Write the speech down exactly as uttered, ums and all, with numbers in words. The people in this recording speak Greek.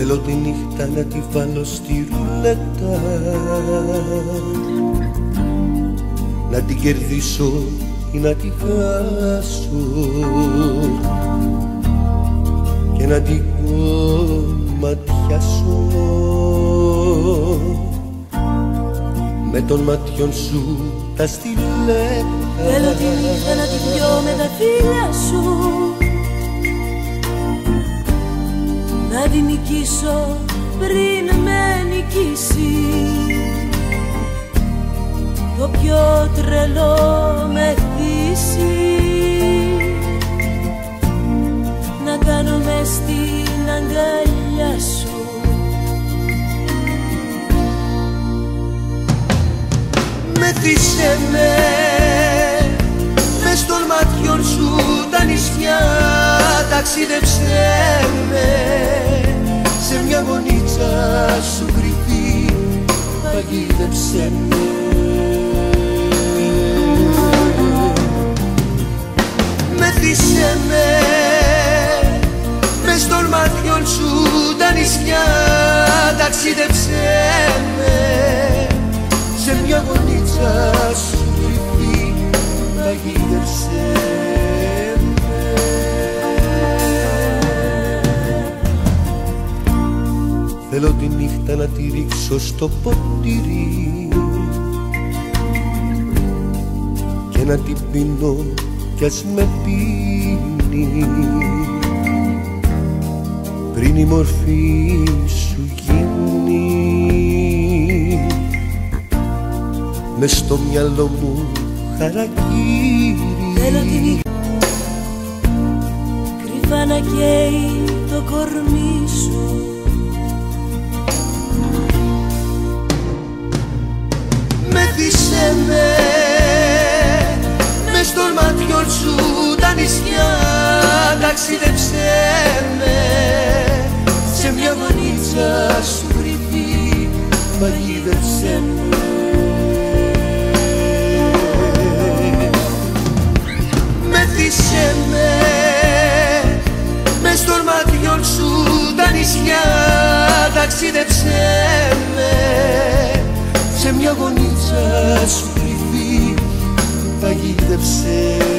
Θέλω τη νύχτα να τη βάλω στη ρουλέτα, να την κερδίσω ή να τη χάσω και να την κομματιάσω με των ματιών σου τα στιλέτα. Θέλω τη νύχτα να τη πιω με τα φίλια σου, να τη νικήσω πριν με νικήσει το πιο τρελό μεθύσι, να κάνω μες στην αγκαλιά σου Μεθύσε με, μες των ματιών σου τα νησιά, ταξίδεψέ με σε μια γωνίτσα σου κρυφή, παγίδεψέ με. Μεθύσε με, μες των ματιών σου τα νησιά, ταξίδεψέ με σε μια γωνίτσα σου κρυφή, παγίδεψέ με. Θέλω τη νύχτα να τη ρίξω στο ποτήρι και να την πίνω κι ας με πίνει, πριν η μορφή σου γίνει μες στο μυαλό μου χαρακτήρι. Θέλω τη νύχτα κρυφά να καίει το κορμί σου, Μεθύσε με, μες των ματιών σου τα νησιά, ταξίδεψέ με σε μια γωνίτσα σου κρυφή, παγίδεψέ με. Μεθύσε με, μες των ματιών σου τα νησιά, ταξίδεψέ με σε μια γωνίτσα σου κρυφή, παγίδεψέ.